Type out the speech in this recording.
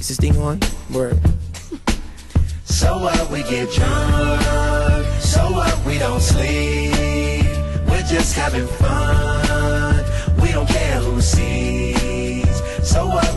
Is this thing on? Word. So what, we get drunk. So what, we don't sleep. We're just having fun. We don't care who sees. So what,